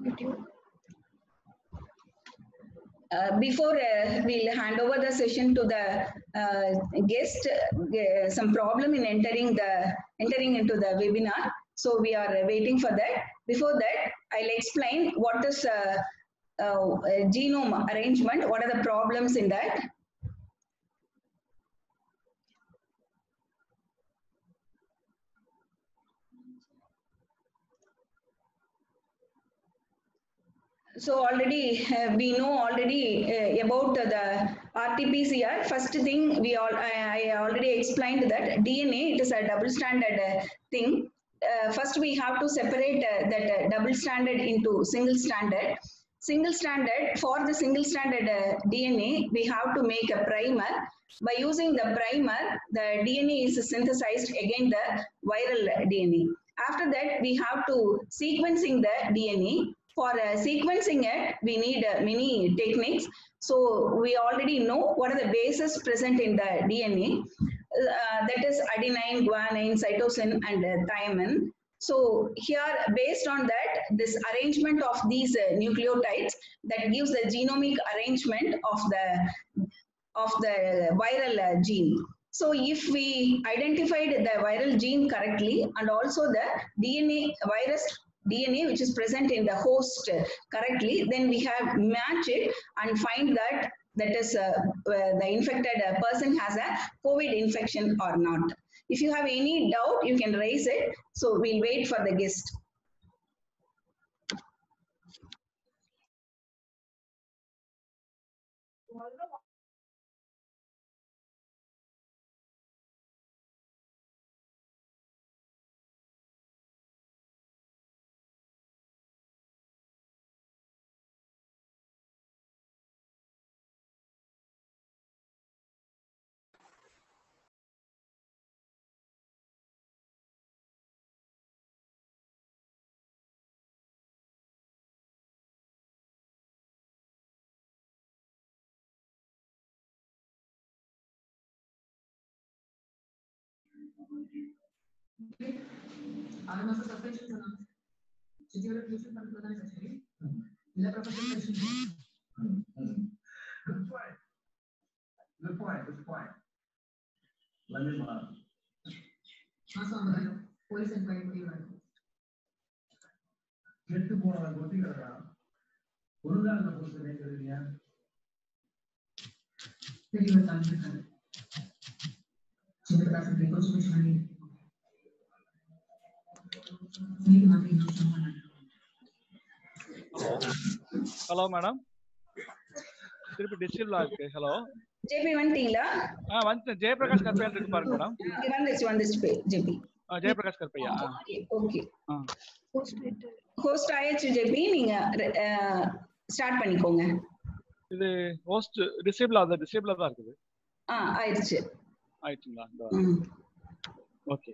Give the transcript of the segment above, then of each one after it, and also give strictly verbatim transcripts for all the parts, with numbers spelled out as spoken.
Uh, before uh, we'll hand over the session to the uh, guest, uh, some problem in entering the entering into the webinar. So we are waiting for that. Before that, I'll explain what is uh, uh, genome arrangement. What are the problems in that? So already uh, we know already uh, about the R T P C R. First thing we all I, I already explained that D N A, it is a double stranded uh, thing. Uh, first we have to separate uh, that uh, double stranded into single stranded. Single stranded, for the single stranded uh, D N A, we have to make a primer. By using the primer, the D N A is synthesized against the viral D N A. After that, we have to sequencing the D N A. For uh, sequencing it, we need uh, many techniques. So we already know what are the bases present in the D N A. Uh, that is adenine, guanine, cytosine, and uh, thymine. So here, based on that, this arrangement of these uh, nucleotides that gives the genomic arrangement of the of the viral uh, gene. So if we identified the viral gene correctly and also the D N A virus D N A which is present in the host correctly, then we have match it and find that that is uh, uh, the infected uh, person has a COVID infection or not. If you have any doubt, you can raise it. So we'll wait for the guest. ఆరు మాసాలు suspend చేశాను చిటివర tuition పనుకోదానికి వచ్చి ఇలా professor చేసింది good point good point good point let me know మాసంలో police enquiry ఇవ్వండి చెట్టు పోవాల గొట్టి కదా గురుగారు పోతే ఏంటదియా తెలియదు కాన్సెప్ట్ చిన్న class reconstruction Hello, madam. Tirupati district log. Hello. J P one Tila. Ah, one Jay Prakash Karpaya irukku paru madam. One this one this J P. Ah, Jay Prakash Karpaya. Okay. Okay. Ah. Host ஆயிடுச்சு J P, நீங்க start பண்ணிக்கோங்க. இது host disable ஆகுது disable தான் இருக்குது. ஆ ஆயிடுச்சு. ஆயிடுச்சுங்களா? ஓகே.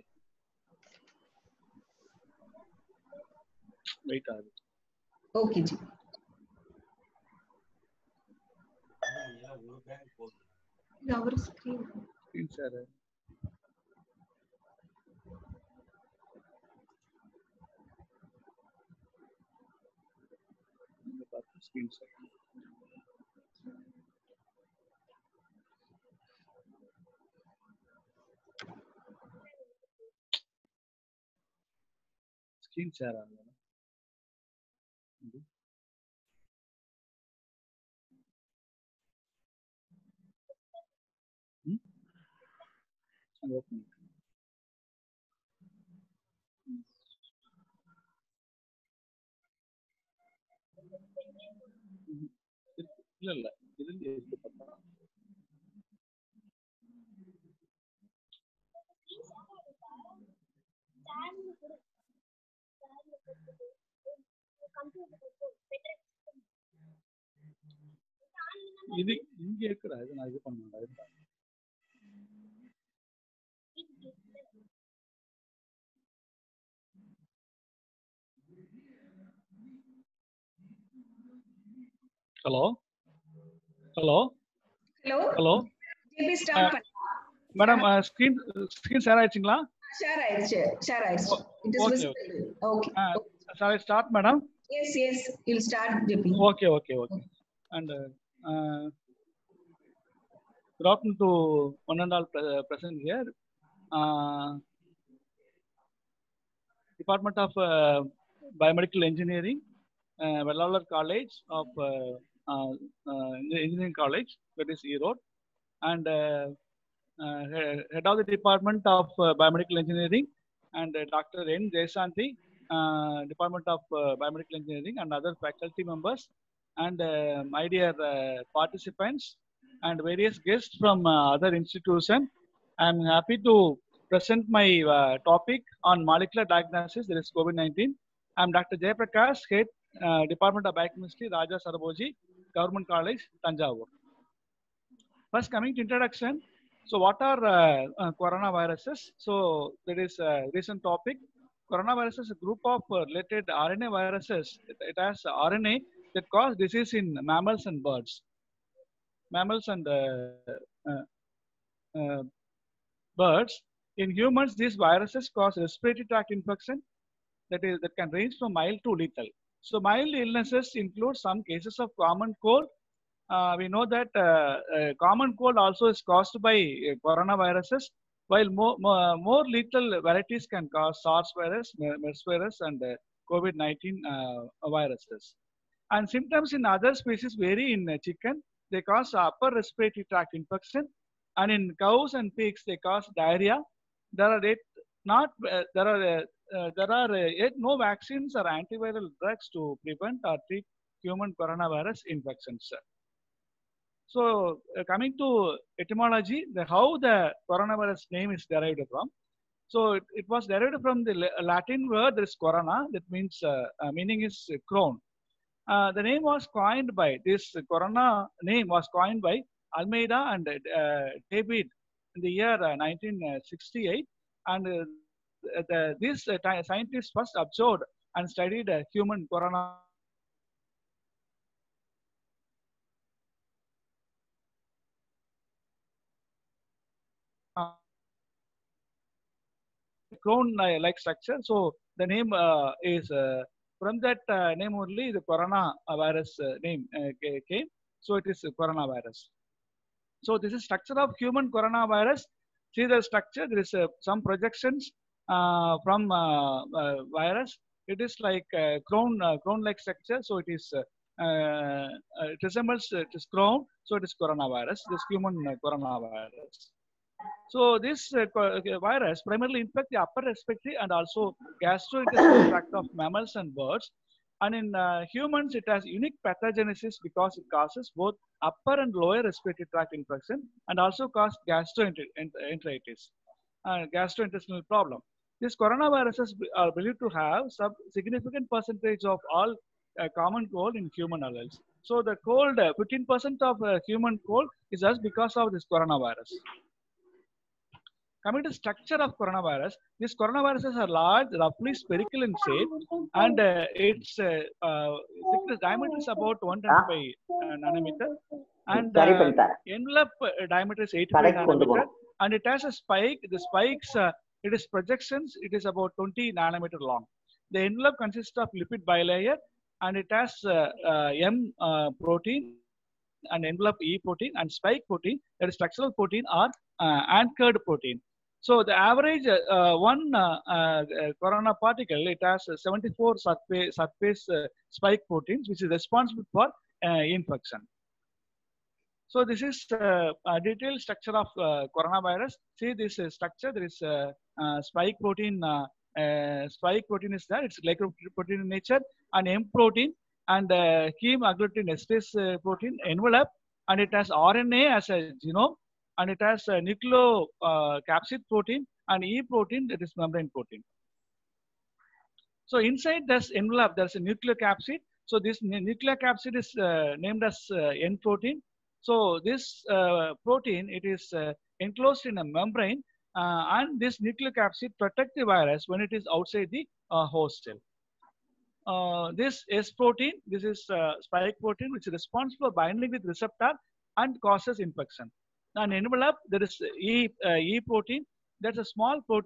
வெயிட் ஆகுது. Okay ji. our screen screen share screen share screen share ஆகுது இல்ல இல்ல இதுல இருக்கு பார்த்தா இது இங்க இருக்குடா இது நான் இது பண்ணேன்டா hello hello hello hello GP start பண்ணு மேடம் ஸ்கிரீன் ஸ்கிரீன் ஷேர் ஆயிடுச்சுங்களா ஷேர் ஆயிடுச்சு ஷேர் ஆயிடுச்சு it is visible okay sorry start madam Yes, yes, you'll start, J P. Okay, okay, okay. And uh, uh, good afternoon to one and all pre present here. Uh, Department of uh, Biomedical Engineering, uh, Vellalar College of uh, uh, uh, Engineering College, that is Erode, and uh, uh, head of the Department of uh, Biomedical Engineering, and uh, Doctor N. Jayasanti, uh, Department of uh, Biomedical Engineering, and other faculty members, and uh, my dear uh, participants, and various guests from uh, other institutions. I'm happy to present my uh, topic on molecular diagnosis, that is COVID nineteen. I'm Doctor Jayaprakash, Head, uh, Department of Biochemistry, Raja Saraboji, Government College, Tanjavur. First, coming to introduction. So, what are uh, uh, coronaviruses? So, there is a recent topic. Coronavirus is a group of uh, related R N A viruses. It, it has R N A that cause disease in mammals and birds. Mammals and uh, uh, uh, birds. In humans, these viruses cause respiratory tract infection that is that can range from mild to lethal. So, mild illnesses include some cases of common cold. Uh, we know that uh, uh, common cold also is caused by uh, coronaviruses, while more, more, more lethal varieties can cause SARS virus, MERS virus, and uh, COVID nineteen uh, viruses. And symptoms in other species vary. In uh, chicken, they cause upper respiratory tract infection, and in cows and pigs, they cause diarrhea. There are yet not uh, there are uh, uh, there are uh, yet no vaccines or antiviral drugs to prevent or treat human coronavirus infections. So uh, coming to etymology, the, how the coronavirus name is derived from. So it, it was derived from the Latin word, there is corona, that means uh, uh, meaning is crown. Uh, the name was coined by, this corona name was coined by Almeida and uh, David in the year uh, nineteen sixty-eight. And uh, the, this uh, scientists first observed and studied uh, human corona crown-like structure. So the name uh, is uh, from that uh, name only the corona virus uh, name uh, came. So it is coronavirus. So this is structure of human coronavirus. See the structure. There is uh, some projections uh, from uh, uh, virus. It is like uh, crown uh, crown-like structure. So it is uh, uh, it resembles uh, it is crown. So it is coronavirus. This human uh, coronavirus. So this uh, virus primarily infects the upper respiratory and also gastrointestinal tract of mammals and birds. And in uh, humans, it has unique pathogenesis because it causes both upper and lower respiratory tract infection and also cause gastroenteritis, uh, gastrointestinal problem. These coronaviruses are believed to have some significant percentage of all uh, common cold in human adults. So the cold, uh, fifteen percent of uh, human cold is just because of this coronavirus. Coming to structure of coronavirus, these coronaviruses are large, roughly spherical in shape, and uh, its uh, uh, thickness diameter is about one hundred twenty-five uh, nanometer, and uh, envelope uh, diameter is eighty-five nanometer, and it has a spike. The spikes, uh, it is projections. It is about twenty nanometer long. The envelope consists of lipid bilayer, and it has uh, uh, M uh, protein, and envelope E protein, and spike protein, that is structural protein, or uh, anchored protein. So the average uh, one uh, uh, corona particle, it has seventy-four surface, surface uh, spike proteins, which is responsible for uh, infection. So this is uh, a detailed structure of uh, coronavirus. See this uh, structure, there is uh, uh, spike protein, uh, uh, spike protein is there, it's glycoprotein in nature, and M protein, and uh, heme agglutinin esterase uh, protein envelope, and it has R N A as a genome, and it has a nucleocapsid uh, protein, and E protein, that is membrane protein. So inside this envelope, there's a nucleocapsid. So this nucleocapsid is uh, named as uh, N protein. So this uh, protein, it is uh, enclosed in a membrane, uh, and this nucleocapsid protects the virus when it is outside the uh, host cell. Uh, this S protein, this is uh, spike protein, which is responsible for binding with receptor and causes infection. An envelope, there is E, uh, E protein. That's a small protein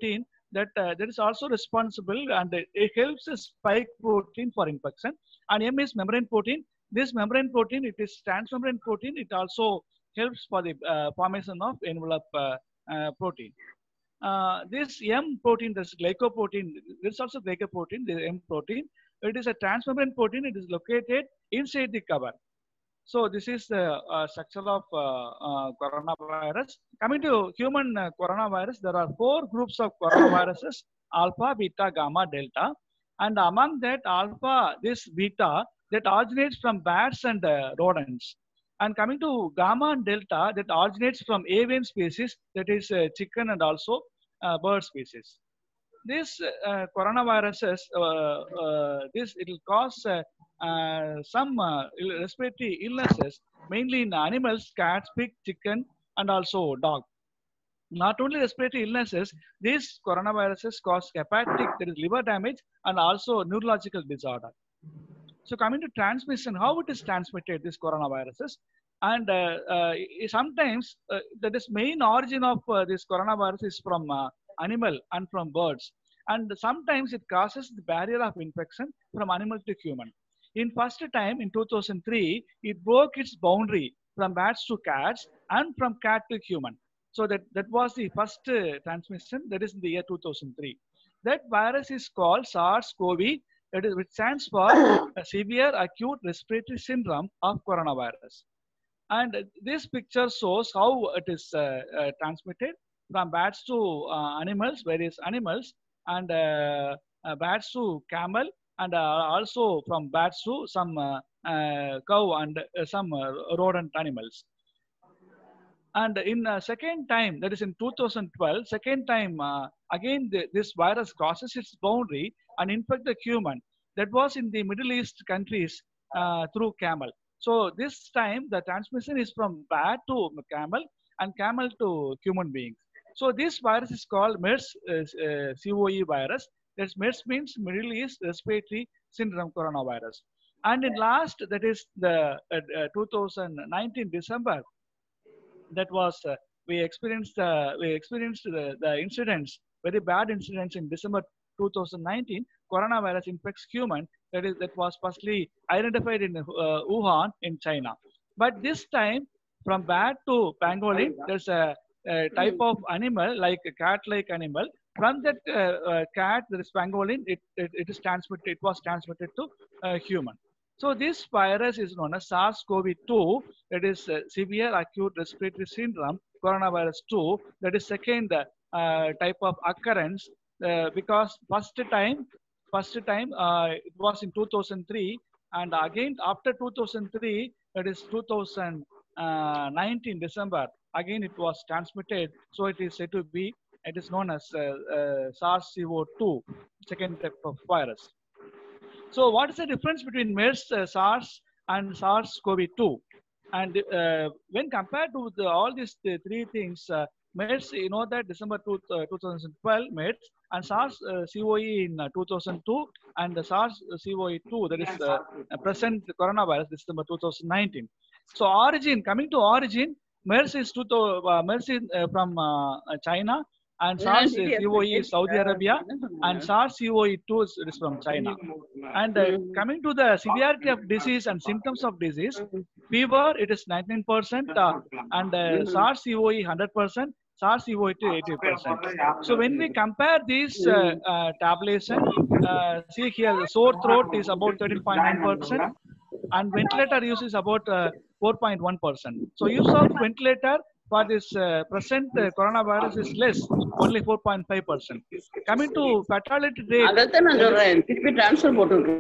that uh, that is also responsible, and it, it helps a spike protein for infection. And M is membrane protein. This membrane protein, it is transmembrane protein. It also helps for the uh, formation of envelope uh, uh, protein. Uh, this M protein, this glycoprotein, this is also glycoprotein, the M protein. It is a transmembrane protein. It is located inside the cover. So this is the uh, structure of uh, uh, coronavirus. Coming to human uh, coronavirus, there are four groups of coronaviruses: alpha, beta, gamma, delta. And among that alpha, this beta, that originates from bats and uh, rodents. And coming to gamma and delta, that originates from avian species, that is uh, chicken and also uh, bird species. This uh, coronaviruses, uh, uh, this it will cause uh, uh, some uh, respiratory illnesses, mainly in animals, cats, pig, chicken, and also dog. Not only respiratory illnesses, these coronaviruses cause hepatic, that is liver damage, and also neurological disorder. So coming to transmission, how it is transmitted, this coronaviruses, and uh, uh, sometimes uh, that is main origin of uh, this coronavirus is from uh, animal and from birds, and sometimes it crosses the barrier of infection from animal to human. In first time in two thousand three, it broke its boundary from bats to cats and from cat to human. So that, that was the first uh, transmission, that is in the year two thousand three. That virus is called SARS-CoV, that is, which stands for a severe acute respiratory syndrome of coronavirus. And this picture shows how it is uh, uh, transmitted from bats to uh, animals, various animals, and uh, uh, bats to camel, and uh, also from bats to some uh, uh, cow and uh, some uh, rodent animals. And in uh, second time, that is in two thousand twelve, second time, uh, again, the, this virus crosses its boundary and infect the human. That was in the Middle East countries uh, through camel. So this time, the transmission is from bat to camel and camel to human beings. So this virus is called MERS uh, uh, CoE virus. That's MERS means Middle East Respiratory Syndrome Coronavirus. And in last, that is the uh, uh, two thousand nineteen December, that was uh, we experienced uh, we experienced the, the incidents, very bad incidents in December two thousand nineteen. Coronavirus infects human. That is that was firstly identified in uh, Wuhan in China. But this time, from bat to pangolin, there's a, a type of animal like a cat-like animal. From that uh, uh, cat, there is pangolin. It, it it is transmitted. It was transmitted to uh, human. So this virus is known as SARS-CoV two, that is uh, severe acute respiratory syndrome, coronavirus two, that is second uh, type of occurrence, uh, because first time, first time uh, it was in two thousand three, and again after two thousand three, that is two thousand nineteen December, again it was transmitted, so it is said to be, it is known as uh, uh, SARS-CoV two, second type of virus. So what is the difference between MERS, uh, SARS and SARS-CoV two? And uh, when compared to the, all these the three things, uh, MERS, you know that December two, uh, twenty twelve MERS, and SARS-CoV in uh, two thousand two, and the SARS-CoV two, that is uh, present coronavirus, December two thousand nineteen. So origin, coming to origin, MERS is, two, uh, MERS is uh, from uh, China, and SARS-CoV is Saudi Arabia, and SARS-CoV two is, is from China. And uh, coming to the severity of disease and symptoms of disease, fever, it is nineteen percent, uh, and uh, SARS-CoV one hundred percent, SARS-CoV two eighty percent. So when we compare these uh, uh, tabulation, uh, see here, the sore throat is about thirteen point nine percent, and ventilator use is about uh, four point one percent. So use of ventilator for this uh, present uh, coronavirus is less, only four point five percent. Coming to fatality rate,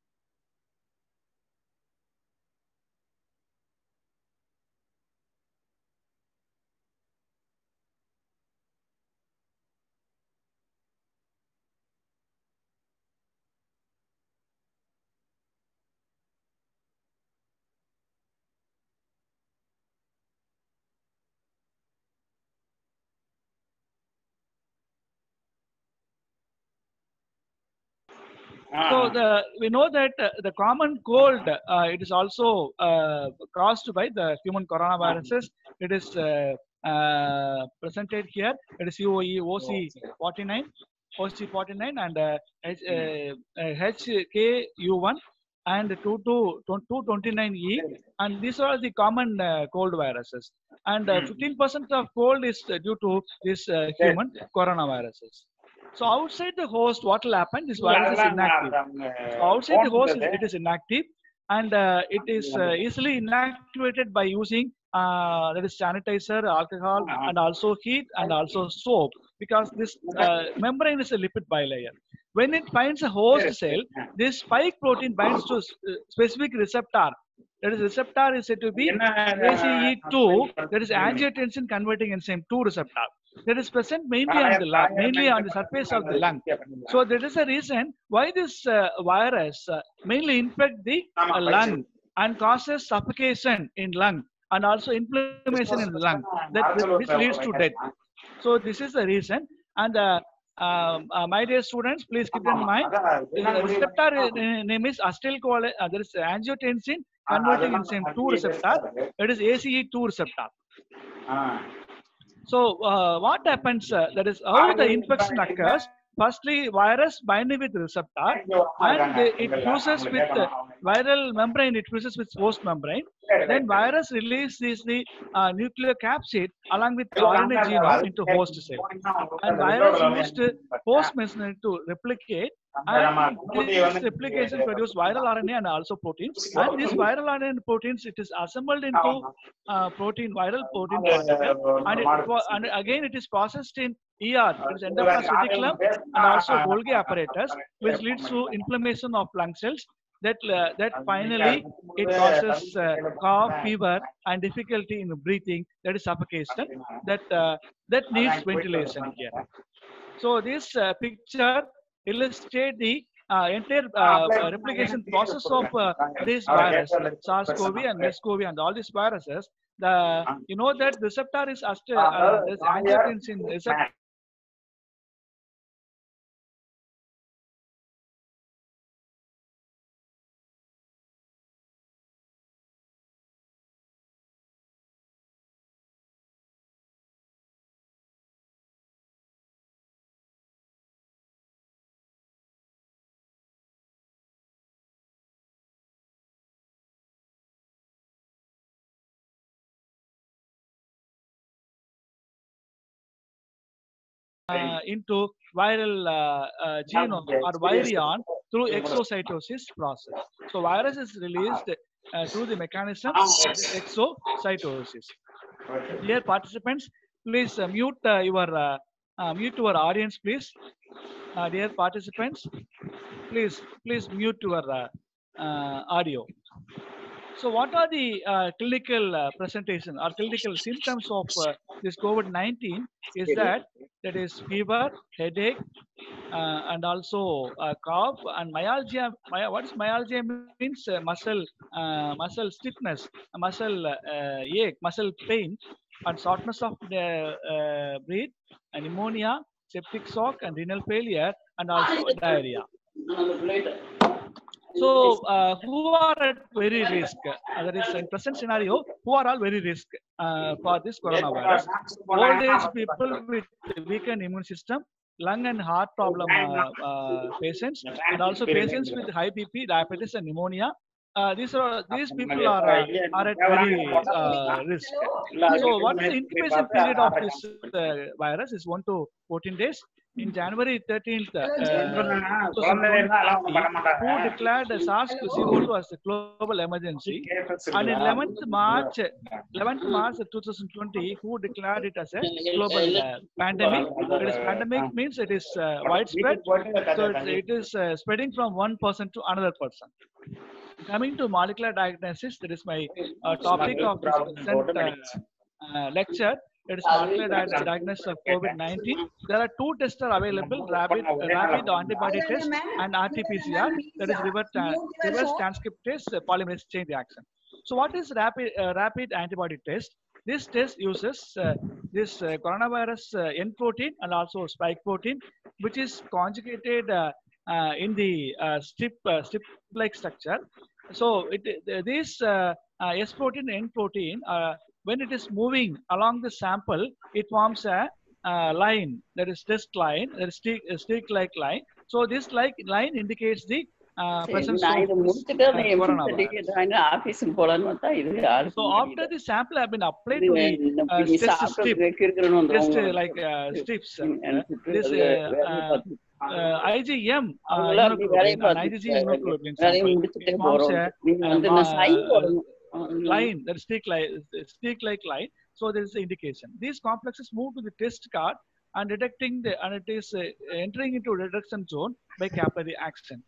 so the we know that uh, the common cold, uh, it is also uh, caused by the human coronaviruses. It is uh, uh, presented here. It is C O E O C forty-nine. O C forty-nine and uh, H, uh, uh, H K U one and two twenty-nine E, and these are the common uh, cold viruses. And uh, fifteen percent of cold is uh, due to this uh, human coronaviruses. So outside the host, what will happen? This virus is inactive. So outside the host, it is inactive, and uh, it is uh, easily inactivated by using uh, that is sanitizer, alcohol, and also heat, and also soap, because this uh, membrane is a lipid bilayer. When it finds a host cell, this spike protein binds to a specific receptor. That is, receptor is said to be A C E two, that is angiotensin converting enzyme two receptor. That is present mainly on the lung, mainly on the surface of the lung. So that is the reason why this uh, virus uh, mainly infect the uh, lung and causes suffocation in lung and also inflammation in the lung, that which leads to death. So this is the reason. And uh, um, uh, my dear students, please keep in mind, the receptor name is acetylcholine. Uh, there is angiotensin converting enzyme two receptor. That is A C E two receptor. So uh, what happens? Uh, that is how the infection occurs. Firstly, virus binding with receptor, and they, it fuses with uh, viral membrane. It fuses with host membrane. Then virus releases the uh, nucleocapsid along with R N A genome into host cell, and virus used host messenger to replicate. And this replication produces viral R N A and also proteins. And this viral R N A and proteins, it is assembled into uh, protein, viral protein particle, and, it, and again it is processed in E R, it is endoplasmic reticulum, and also Golgi apparatus, which leads to inflammation of lung cells. That uh, that finally it causes uh, cough, fever, and difficulty in breathing. That is suffocation. That uh, that needs ventilation here. So this uh, picture illustrate the uh, entire uh, uh, replication process of uh, this virus, SARS-CoV and MERS-CoV and all these viruses. The you know that receptor is after uh, this angiotensin receptor. Uh, into viral uh, uh, genome or virion through exocytosis process. So virus is released uh, through the mechanism of exocytosis. Dear participants, please uh, mute uh, your uh, uh, mute your audience, please. Uh, dear participants, please please mute your uh, uh, audio. So what are the uh, clinical uh, presentation or clinical symptoms of uh, this COVID nineteen is that that is fever, headache, uh, and also uh, cough and myalgia. My, what is myalgia means? Uh, muscle uh, muscle stiffness, muscle uh, ache, muscle pain, and shortness of the uh, breath, and pneumonia, septic shock, and renal failure, and also diarrhea. So, uh, who are at very risk? Uh, that is, in present scenario, who are all very risk uh, for this coronavirus? Old age people with weakened immune system, lung and heart problem uh, uh, patients, and also patients with high B P, diabetes, and pneumonia. Uh, these are these people are uh, are at very uh, risk. So, what is the incubation period of this uh, virus? Is one to fourteen days. In January thirteenth, uh, twenty twenty, who declared SARS-C o two as a global emergency, and in eleventh March, eleventh March twenty twenty, who declared it as a global uh, pandemic. It is pandemic means it is uh, widespread, so it is uh, spreading from one person to another person. Coming to molecular diagnosis, that is my uh, topic of this present uh, uh, lecture. It is molecular diagnosis of COVID nineteen. There are two tests are available: rapid, uh, rapid antibody test and R T P C R. That is reverse, uh, reverse transcriptase uh, polymerase chain reaction. So, what is rapid uh, rapid antibody test? This test uses uh, this uh, coronavirus uh, N protein and also spike protein, which is conjugated uh, uh, in the uh, strip uh, strip-like structure. So, it, uh, this uh, uh, S protein, N protein. Uh, when it is moving along the sample, it forms a uh, line, that is test line, that is stick, uh, stick like line. So this like line indicates the uh, presence நான் of இதை this, முடிச்சுட்டு uh, அந்த MC coronavirus. Certificate வாங்கி ஆபீஸுக்கு போலான்னு பார்த்தா இது So யாருக்கும் after தெரியல. the sample have been applied இது to the இந்த uh, நீ test strip, சாப்பிட்டு கிறுக்கிறன்னு test uh, வந்துடும் like uh, strips, uh, நினைச்சிட்டு this அது uh, வேலையை uh, பார்த்து uh, I g M uh, அவங்களாம் அப்படி வேலையை immunoglobulin and I g G பார்த்துட்டு immunoglobulin வேலையை sample, முடிச்சுட்டே it forms போறோம். a, நீங்க a வந்து இந்த சைன் uh, போடணும். line, that stick like stick like line. So there is an indication. These complexes move to the test card and detecting the, and it is uh, entering into reduction zone by capillary action.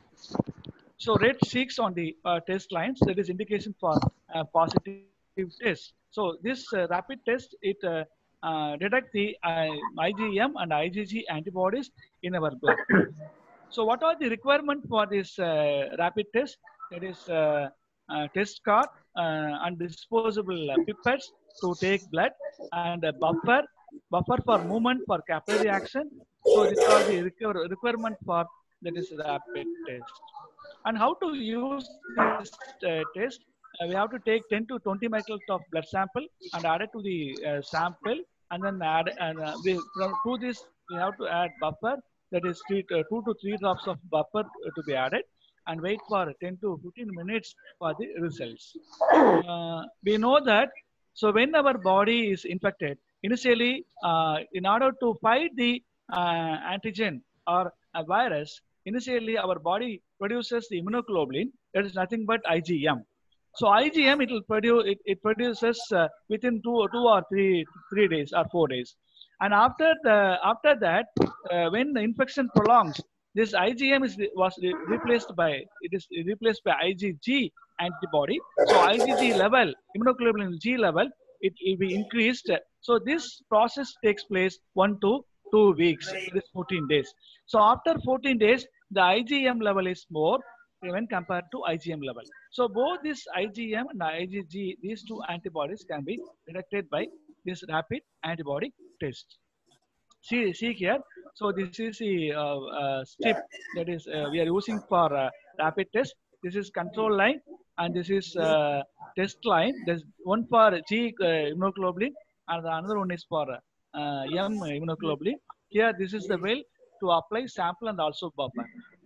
So red streaks on the uh, test lines, that is indication for uh, positive test. So this uh, rapid test, it uh, uh, detect the uh, I g M and I g G antibodies in our blood. So what are the requirement for this uh, rapid test? That is uh, uh, test card uh, and disposable uh, pipettes to take blood, and a buffer, buffer for movement for capillary action. So these are the requir requirement for that is rapid test. And how to use this uh, test? Uh, we have to take ten to twenty microliters of blood sample and add it to the uh, sample, and then add and uh, we, from, to this we have to add buffer, that is three, uh, two to three drops of buffer uh, to be added, and wait for ten to fifteen minutes for the results. Uh, we know that, so when our body is infected, initially uh, in order to fight the uh, antigen or a virus, initially our body produces the immunoglobulin, that is nothing but I g M. So I g M, it will produce, it, it produces uh, within two, two or three, three days or four days. And after the, after that, uh, when the infection prolongs, this I g M is was replaced by, it is replaced by I g G antibody. So I g G level, immunoglobulin G level, it will be increased. So this process takes place one to two weeks, it is fourteen days. So after fourteen days, the I g M level is more when compared to I g M level. So both this I g M and I g G, these two antibodies can be detected by this rapid antibody test. See, see here. So this is the uh, uh, strip that is uh, we are using for uh, rapid test. This is control line, and this is uh, test line. There's one for G uh, immunoglobulin, and the another one is for uh, M immunoglobulin. Here, this is the way to apply sample and also buffer.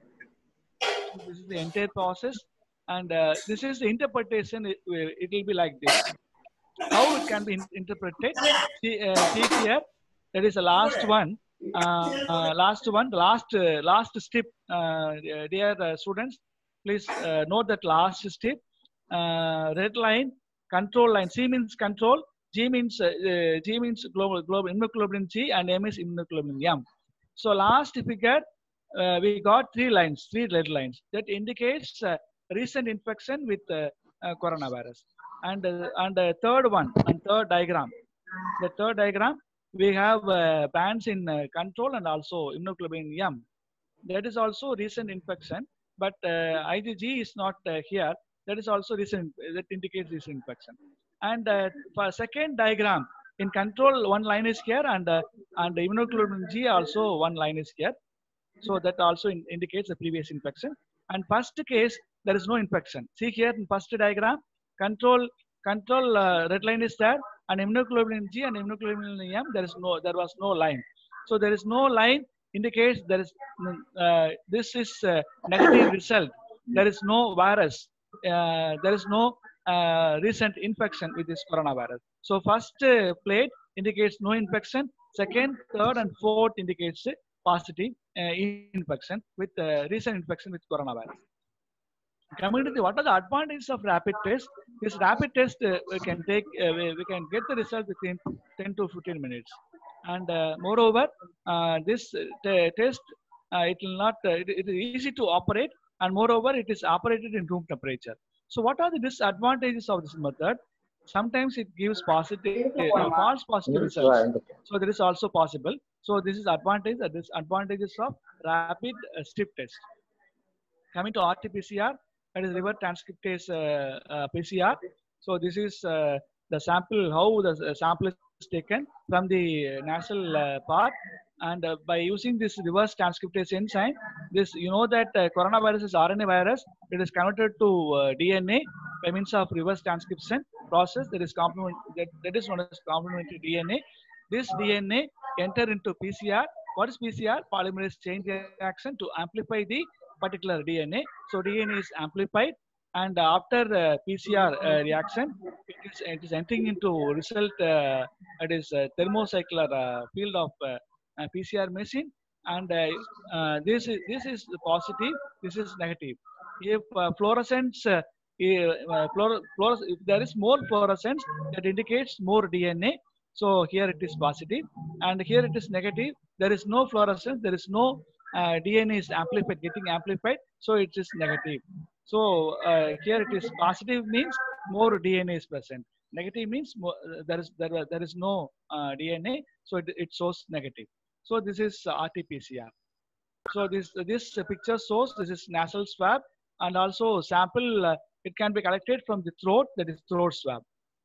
So this is the entire process, and uh, this is the interpretation. It, it will be like this. How it can be in interpreted? See, uh, see here. That is the last one. Uh, uh, last one. The last uh, last step. Uh, dear uh, students, please uh, note that last step. Uh, red line, control line. C means control. G means uh, uh, G means global global immunoglobulin G, and M is immunoglobulin M. So last figure, uh, we got three lines, three red lines that indicates uh, recent infection with uh, uh, coronavirus. And uh, and the third one, and third diagram, the third diagram, we have uh, bands in uh, control and also immunoglobulin M. That is also recent infection, but uh, I g G is not uh, here. That is also recent, that indicates recent infection. And uh, for second diagram, in control, one line is here, and uh, and immunoglobulin G also one line is here. So that also in, indicates the previous infection. And first case, there is no infection. See here in first diagram, control control uh, red line is there, and immunoglobulin G and immunoglobulin M, there is no, there was no line. So there is no line indicates there is uh, this is uh, negative result. There is no virus. Uh, there is no uh, recent infection with this coronavirus. So first uh, plate indicates no infection. Second, third, and fourth indicates positive uh, infection with uh, recent infection with coronavirus. Coming to the, what are the advantages of rapid test? This rapid test uh, we can take, uh, we, we can get the result within ten to fifteen minutes. And uh, moreover, uh, this uh, test, uh, it will not, uh, it, it is easy to operate, and moreover, it is operated in room temperature. So what are the disadvantages of this method? Sometimes it gives positive, uh, false positive results. So there is also possible. So this is advantage and disadvantages of rapid uh, strip test. Coming to R T P C R, that is reverse transcriptase uh, uh, P C R. So this is uh, the sample, how the uh, sample is taken from the nasal uh, part, and uh, by using this reverse transcriptase enzyme, this, you know that uh, coronavirus is R N A virus. It is converted to uh, D N A by means of reverse transcription process. That is complement, that, that is known as complementary D N A. This D N A enter into P C R. What is P C R? Polymerase chain reaction to amplify the particular D N A. So D N A is amplified, and after uh, P C R uh, reaction, it is, it is entering into result. Uh, it is a thermocycler uh, field of uh, uh, P C R machine, and uh, uh, this is this is positive. This is negative. If uh, fluorescence, uh, uh, fluor fluores if there is more fluorescence, that indicates more D N A. So here it is positive, and here it is negative. There is no fluorescence. There is no uh, D N A is amplified, getting amplified. So it is negative. So uh, here it is positive means more D N A is present. Negative means more, uh, there is there, there is no uh, D N A. So it, it shows negative. So this is uh, R T P C R. So this this picture shows this is nasal swab, and also sample. Uh, it can be collected from the throat, that is throat swab.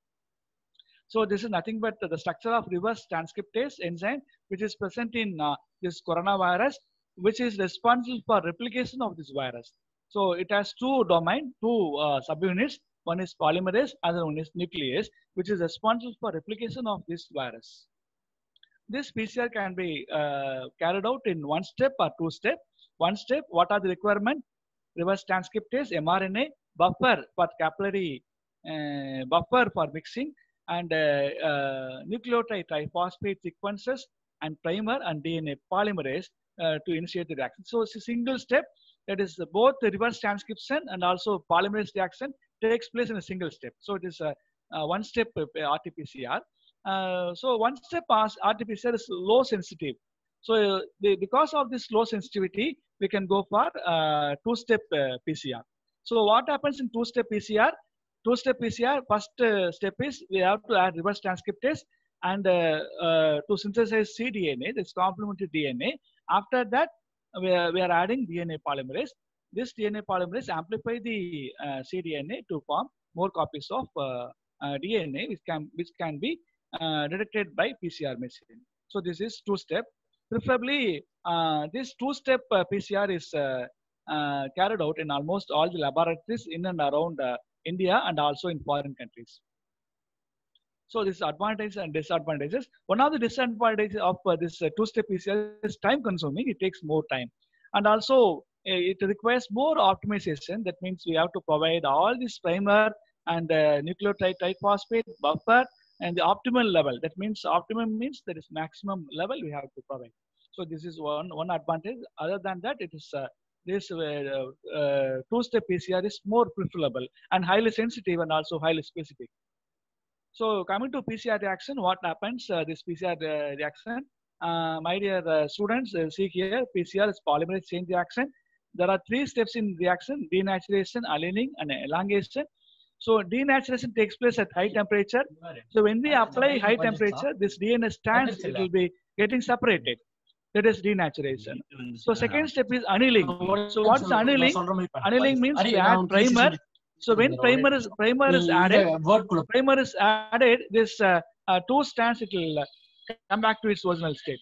So this is nothing but the structure of reverse transcriptase enzyme, which is present in uh, this coronavirus, which is responsible for replication of this virus. So it has two domain, two uh, subunits. One is polymerase, other one is nuclease, which is responsible for replication of this virus. This P C R can be uh, carried out in one step or two step. One step, what are the requirements? Reverse transcriptase, mRNA, buffer for capillary, uh, buffer for mixing, and uh, uh, nucleotide triphosphate sequences, and primer and D N A polymerase uh, to initiate the reaction. So it's a single step, that is both the reverse transcription and also polymerase reaction takes place in a single step. So it is a, a one step uh, R T P C R. Uh, so one step R T P C R is low sensitive. So uh, the, because of this low sensitivity, we can go for uh, two step uh, P C R. So what happens in two step P C R? Two-step P C R, first uh, step is we have to add reverse transcriptase and uh, uh, to synthesize cDNA, this complementary D N A. After that, we are, we are adding D N A polymerase. This D N A polymerase amplify the uh, cDNA to form more copies of uh, uh, D N A, which can which can be uh, detected by P C R machine. So this is two-step. Preferably, uh, this two-step uh, P C R is uh, uh, carried out in almost all the laboratories in and around uh, India and also in foreign countries. So this is advantages and disadvantages. One of the disadvantages of uh, this uh, two-step P C R is time consuming. It takes more time. And also uh, it requires more optimization. That means we have to provide all this primer and uh, nucleotide triphosphate buffer and the optimal level. That means optimum means there is maximum level we have to provide. So this is one, one advantage. Other than that, it is uh, this uh, uh, two-step P C R is more preferable and highly sensitive and also highly specific. So coming to P C R reaction, what happens? Uh, this P C R uh, reaction, uh, my dear uh, students, uh, see here, P C R is polymerase chain reaction. There are three steps in reaction: denaturation, annealing, and elongation. So denaturation takes place at high temperature. So when we apply high temperature, this D N A strands, it will be getting separated. That is denaturation. So second step is annealing. So what's annealing? Annealing means we add primer. So when primer is primer is added, primer is added, this uh, uh, two strands it will uh, come back to its original state.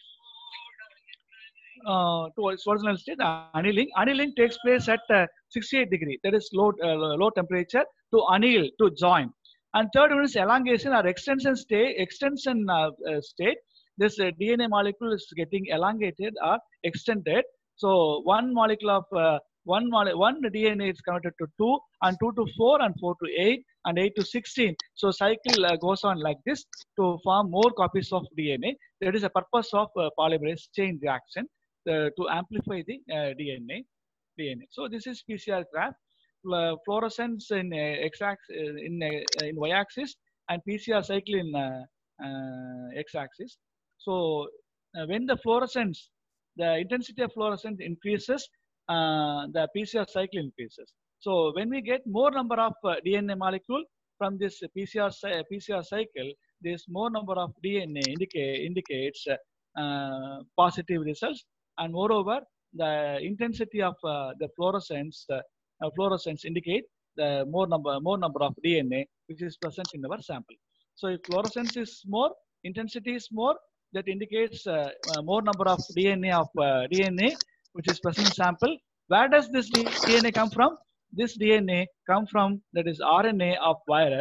Uh, to its original state, uh, annealing. Annealing takes place at uh, sixty-eight degree. That is low uh, low temperature to anneal, to join. And third one is elongation or extension state. Extension uh, uh, state. This uh, D N A molecule is getting elongated or extended. So one molecule of uh, one mole one D N A is converted to two, and two to four, and four to eight, and eight to sixteen. So cycle uh, goes on like this to form more copies of D N A. That is the purpose of uh, polymerase chain reaction uh, to amplify the uh, D N A. D N A. So this is P C R graph. Uh, fluorescence in uh, x-axis in uh, in y-axis and P C R cycle in uh, uh, x-axis. So uh, when the fluorescence, the intensity of fluorescence increases, uh, the P C R cycle increases. So when we get more number of uh, D N A molecule from this P C R, P C R cycle, this more number of D N A indicate, indicates uh, uh, positive results, and moreover, the intensity of uh, the fluorescence, uh, uh, fluorescence indicate the more number, more number of D N A which is present in our sample. So if fluorescence is more, intensity is more, that indicates uh, uh, more number of D N A of uh, D N A which is present in sample. Where does this D N A come from? This D N A come from, that is R N A of virus.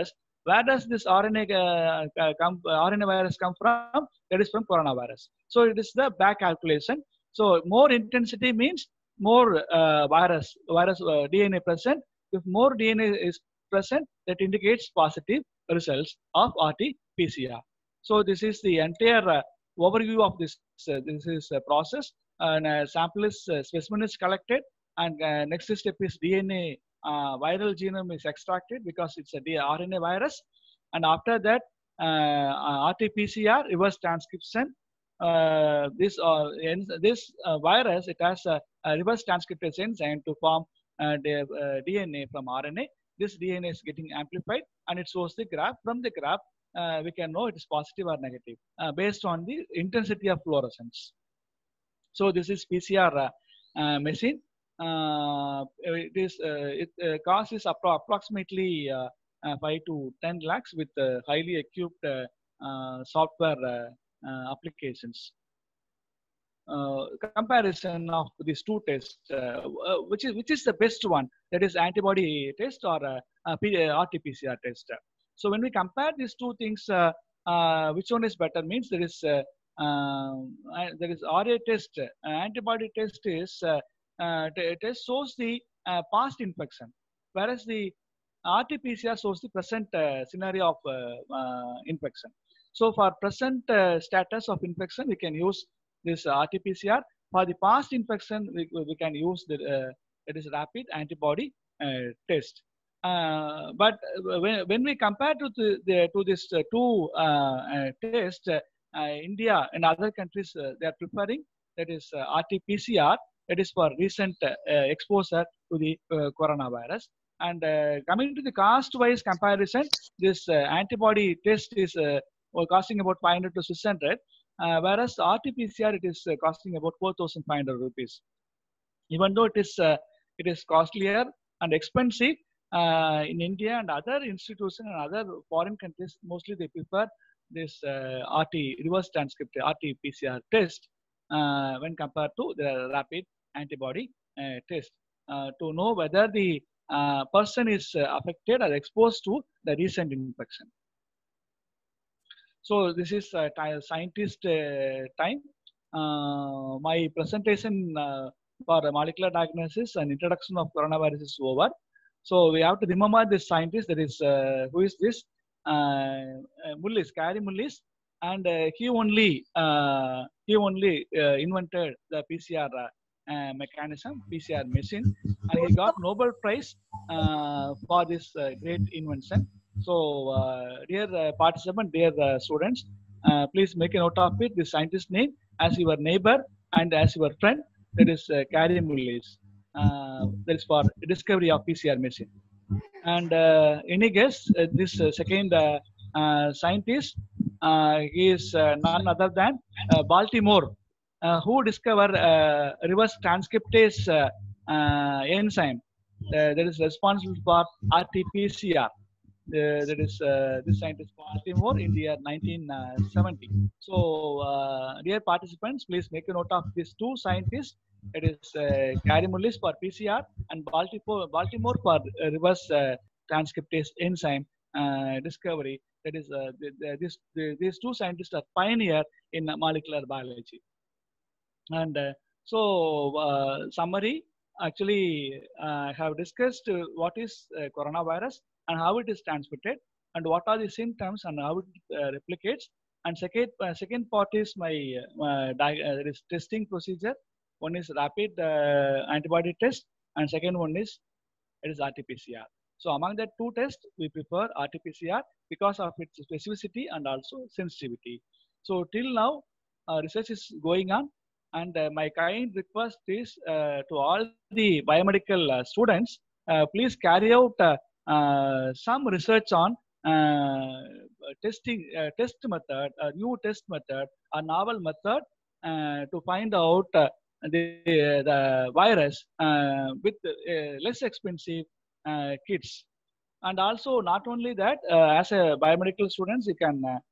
Where does this R N A uh, uh, come, uh, R N A virus come from? That is from coronavirus. So it is the back calculation. So more intensity means more uh, virus, virus uh, D N A present. If more D N A is present, that indicates positive results of R T P C R. So this is the entire uh, overview of this. Uh, this is a process. And uh, sample is uh, specimen is collected, and uh, next step is D N A uh, viral genome is extracted because it's a R N A virus, and after that uh, R T P C R reverse transcription. Uh, this uh, this uh, virus, it has a, a reverse transcriptase enzyme to form uh, the uh, D N A from R N A. This D N A is getting amplified, and it shows the graph. From the graph, uh, we can know it is positive or negative uh, based on the intensity of fluorescence. So this is P C R uh, uh, machine. Uh, it is uh, it uh, cost is appro approximately uh, uh, five to ten lakhs with uh, highly equipped uh, uh, software uh, uh, applications. Uh, comparison of these two tests, uh, uh, which is which is the best one? That is antibody test or uh, uh, R T P C R test. So when we compare these two things, uh, uh, which one is better? Means there is uh, uh, there is R A test. Uh, antibody test is uh, uh, test shows the uh, past infection, whereas the R T P C R shows the present uh, scenario of uh, uh, infection. So for present uh, status of infection, we can use this R T P C R. For the past infection, we, we can use the uh, it is rapid antibody uh, test. Uh, but when, when we compare to the, the to this uh, two uh, uh, tests, uh, uh, India and other countries uh, they are preferring that is uh, R T P C R. That is for recent uh, exposure to the uh, coronavirus. And uh, coming to the cost-wise comparison, this uh, antibody test is uh, costing about five hundred to six hundred. Uh, whereas R T P C R, it is uh, costing about four thousand five hundred rupees. Even though it is uh, it is costlier and expensive uh, in India and other institutions and other foreign countries, mostly they prefer this uh, R T reverse transcript R T P C R test uh, when compared to the rapid antibody uh, test uh, to know whether the uh, person is uh, affected or exposed to the recent infection. So this is uh, scientist uh, time. Uh, my presentation uh, for molecular diagnosis and introduction of coronavirus is over. So we have to remember this scientist. That is uh, who is this? Uh, uh, Mullis, Kary Mullis, and uh, he only uh, he only uh, invented the P C R uh, mechanism, P C R machine, and he got Nobel Prize uh, for this uh, great invention. So, uh, dear uh, participant, dear uh, students, uh, please make a note of it. The scientist name as your neighbor and as your friend. That is uh, Kary Mullis. Uh, that is for discovery of P C R machine. And uh, any guess? Uh, this uh, second uh, uh, scientist, uh, he is uh, none other than uh, Baltimore, uh, who discovered uh, reverse transcriptase uh, uh, enzyme uh, that is responsible for R T P C R. Uh, that is uh, this scientist Baltimore in the year nineteen seventy. So, uh, dear participants, please make a note of these two scientists. It is uh, Kary Mullis for P C R and Baltimore, Baltimore for uh, reverse uh, transcriptase enzyme uh, discovery. That is, uh, the, the, this, the, these two scientists are pioneer in molecular biology. And uh, so, uh, summary. Actually, I uh, have discussed uh, what is uh, coronavirus and how it is transmitted, and what are the symptoms and how it uh, replicates. And second, uh, second part is my uh, uh, testing procedure. One is rapid uh, antibody test, and second one is it is R T P C R. So among the two tests, we prefer R T P C R because of its specificity and also sensitivity. So till now, uh, research is going on. And uh, my kind request is uh, to all the biomedical uh, students, uh, please carry out uh, uh, some research on uh, testing, uh, test method, a new test method, a novel method uh, to find out uh, the, the virus uh, with uh, less expensive uh, kits. And also not only that, uh, as a biomedical students, you can uh,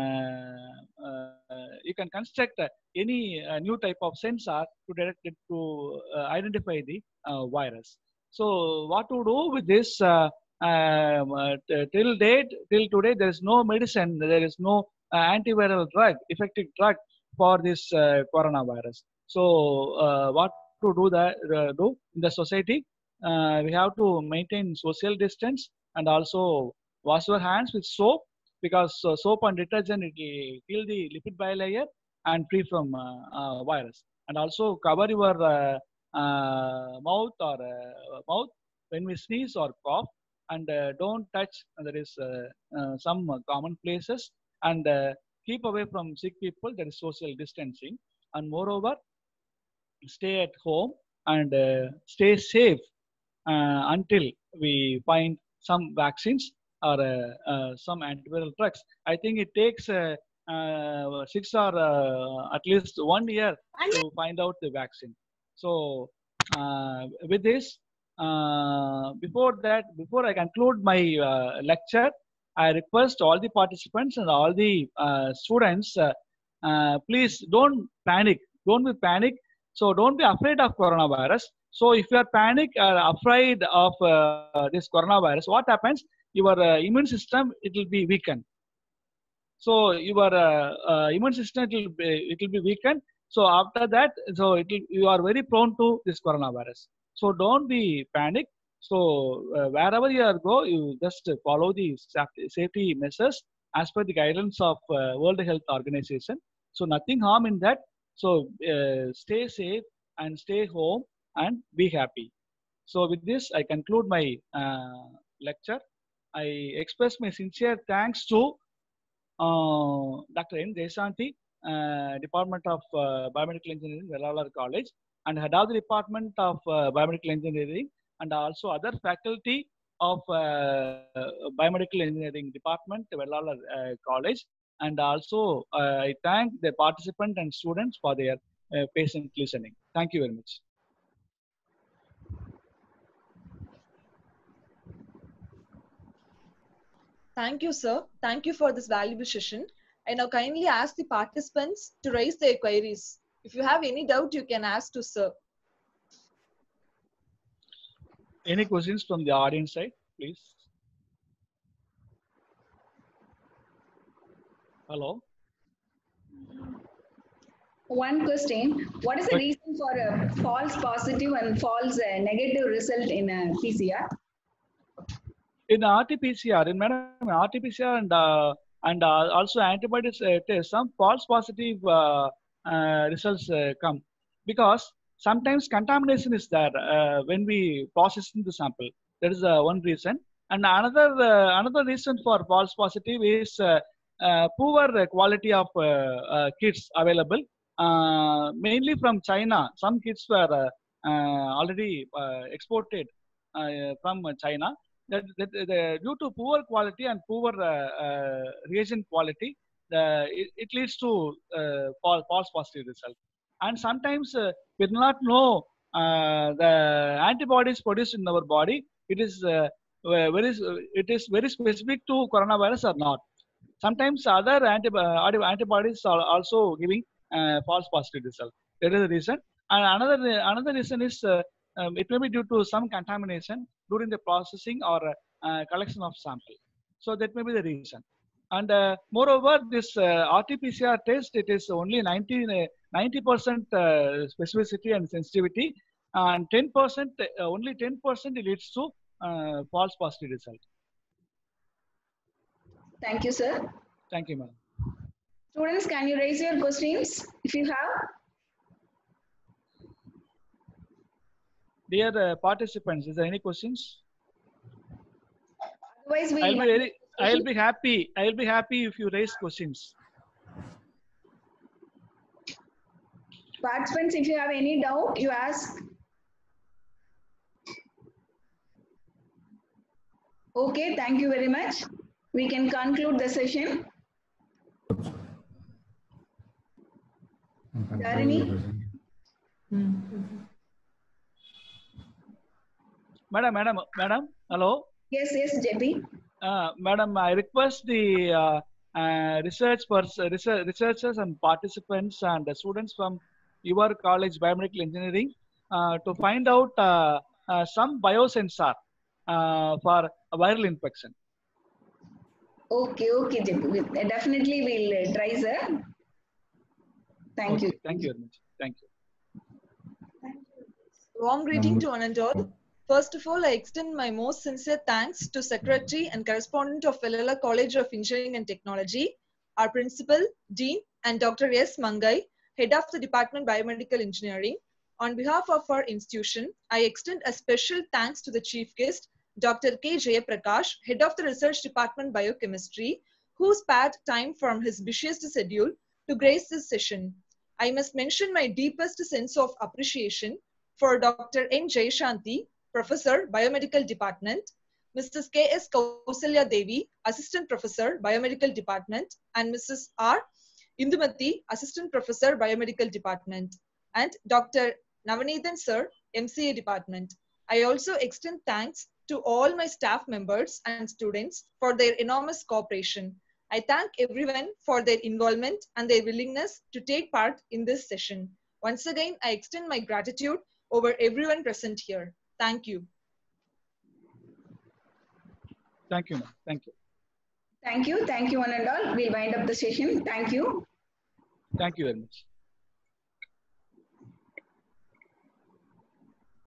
Uh, uh, you can construct uh, any uh, new type of sensor to direct it to uh, identify the uh, virus. So what to do with this uh, um, uh, t- till date, till today, there is no medicine, there is no uh, antiviral drug, effective drug for this uh, coronavirus. So, uh, what to do that uh, do in the society? Uh, we have to maintain social distance and also wash your hands with soap, because uh, soap and detergent, it will kill the lipid bilayer and free from uh, uh, virus. And also cover your uh, uh, mouth or uh, mouth when we sneeze or cough, and uh, don't touch. uh, There is uh, uh, some uh, common places, and uh, keep away from sick people. There is social distancing, and moreover, stay at home and uh, stay safe uh, until we find some vaccines or uh, uh, some antiviral drugs. I think it takes uh, uh, six or uh, at least one year to find out the vaccine. So uh, with this, uh, before that, before I conclude my uh, lecture, I request all the participants and all the uh, students, uh, uh, please don't panic. Don't be panic. So don't be afraid of coronavirus. So if you are panic or afraid of uh, this coronavirus, what happens? Your uh, immune system, it will be weakened. So your uh, uh, immune system, it will be, it will be weakened. So after that, so it will, you are very prone to this coronavirus. So don't be panic. So uh, wherever you are go, you just follow the safety measures as per the guidance of uh, World Health Organization. So nothing harm in that. So uh, stay safe and stay home and be happy. So with this, I conclude my uh, lecture. I express my sincere thanks to uh, Doctor N. Desanti, uh, Department of uh, Biomedical Engineering, Vellalar College, and head of the Department of uh, Biomedical Engineering, and also other faculty of uh, Biomedical Engineering Department, Vellalar uh, College. And also, uh, I thank the participants and students for their uh, patient listening. Thank you very much. Thank you, sir. Thank you for this valuable session. I now kindly ask the participants to raise their queries. If you have any doubt, you can ask to sir. Any questions from the audience side, please? Hello. One question. What is the Okay. reason for a false positive and false uh, negative result in a P C R? In R T P C R, in madam, R T P C R and uh, and uh, also antibodies uh, test, some false positive uh, uh, results uh, come, because sometimes contamination is there uh, when we processing the sample. That is uh, one reason. And another uh, another reason for false positive is uh, uh, poor quality of uh, uh, kits available, uh, mainly from China. Some kits were uh, uh, already uh, exported uh, from China. That, that, that due to poor quality and poor uh, uh, reagent quality, the, it, it leads to uh, false, false positive result. And sometimes uh, we do not know uh, the antibodies produced in our body. It is uh, very it is very specific to coronavirus or not. Sometimes other antibi antibodies are also giving uh, false positive result. That is the reason. And another another reason is uh, um, it may be due to some contamination during the processing or uh, collection of sample. So that may be the reason. And uh, moreover, this uh, R T P C R test, it is only ninety percent uh, specificity and sensitivity, and ten percent, uh, only ten percent leads to uh, false positive result. Thank you, sir. Thank you, ma'am. Students, can you raise your questions if you have? Dear uh, participants, is there any questions? Otherwise, we I'll be very, I'll be happy. I'll be happy if you raise questions. Participants, if you have any doubt, you ask. Okay, thank you very much. We can conclude the session. Dharini? Madam, madam, madam, hello. Yes, yes, J P. Uh, madam, I request the uh, uh, research pers research researchers and participants and the students from your college biomedical engineering uh, to find out uh, uh, some biosensor uh, for a viral infection. Okay, okay, J P. We- Definitely we'll uh, try, sir. Thank Okay, you. thank you very much. Thank you. Warm greeting to one and all. First of all, I extend my most sincere thanks to Secretary and Correspondent of Vellalar College of Engineering and Technology, our Principal, Dean, and Doctor S. Mangai, Head of the Department Biomedical Engineering. On behalf of our institution, I extend a special thanks to the Chief Guest, Doctor K. Jayaprakash, Head of the Research Department Biochemistry, who spared time from his busiest schedule to grace this session. I must mention my deepest sense of appreciation for Doctor N. Jayashanti, Professor, Biomedical Department, Missus K S Kausalya Devi, Assistant Professor, Biomedical Department, and Missus R. Indumati, Assistant Professor, Biomedical Department, and Doctor Navanithan Sir, M C A Department. I also extend thanks to all my staff members and students for their enormous cooperation. I thank everyone for their involvement and their willingness to take part in this session. Once again, I extend my gratitude over everyone present here. Thank you. Thank you, ma'am. Thank you. Thank you. Thank you, one and all. We'll wind up the session. Thank you. Thank you very much.